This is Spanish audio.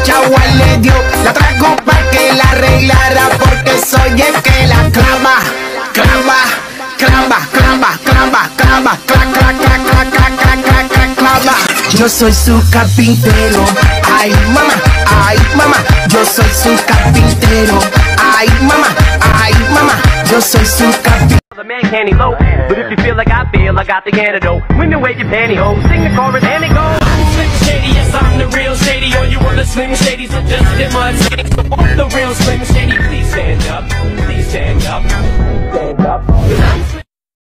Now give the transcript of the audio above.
Chaguar le dio, la trajo pa' que la arreglara, porque soy el que la clava, clava, clava, clava, clava, clava, clava, clava, clava, clava, clava. Yo soy su carpintero, ay mamá, yo soy su carpintero, ay mamá, yo soy su carpintero. The man can't elope, but if you feel like I feel, I got the antidote. Women wave your pantyhose, sing the chorus and it goes.